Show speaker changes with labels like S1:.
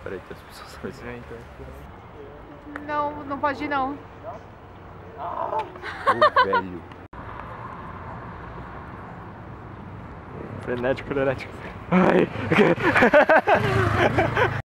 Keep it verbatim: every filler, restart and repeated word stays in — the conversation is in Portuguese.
S1: Peraí, tem as pessoas
S2: Pois é, então.
S3: Não, não pode ir não.
S1: Ô, velho.
S2: Frenético, frenético. Ai.